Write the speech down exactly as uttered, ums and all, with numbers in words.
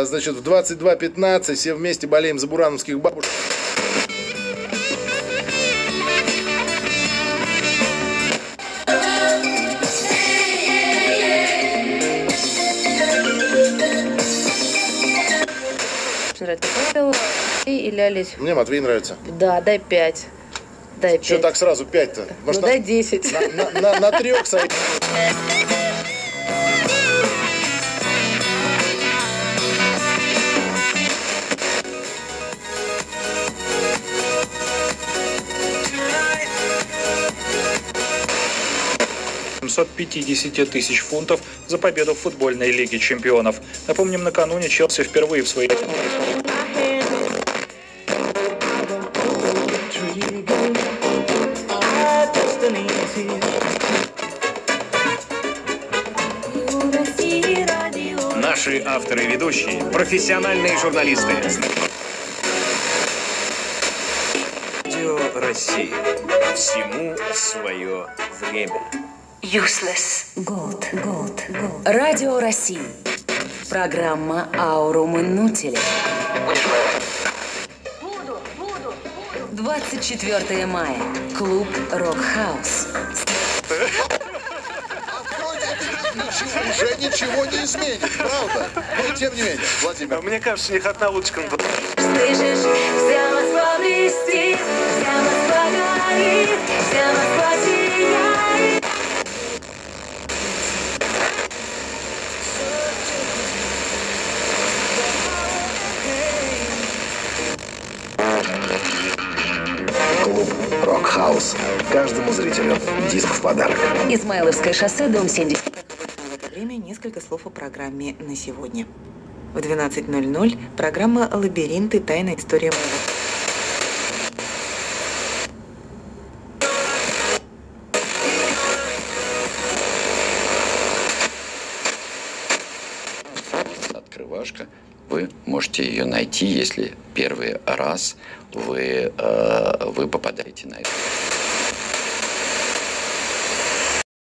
Значит, в двадцать два пятнадцать все вместе болеем за бурановских бабушек. Или Олесь? Мне Матвей нравится. Да, дай пять. Дай пять. Что так сразу пять-то? Ну, дай десять. На, на, на, на трех сойти. семьсот пятьдесят тысяч фунтов за победу в футбольной лиге чемпионов. Напомним, накануне Челси впервые в своей... Наши авторы и ведущие – профессиональные журналисты. Радио России. Всему свое время. Useless. Gold, gold, gold. Радио России. Программа «Аурум Иннутили». двадцать четвёртое мая. Клуб «Рок-хаус». Уже ничего не изменит, правда? Но тем не менее, Владимир. Мне кажется, у них одна лучка. Слышишь, вся Москва блестит, вся Москва горит, вся Москва сияет. Клуб «Рок-хаус». Каждому зрителю диск в подарок. Измайловское шоссе, дом семьдесят. Время несколько слов о программе на сегодня. В двенадцать ноль ноль программа «Лабиринты. Тайная история моего». Открывашка. Вы можете ее найти, если первый раз вы, э, вы попадаете на это.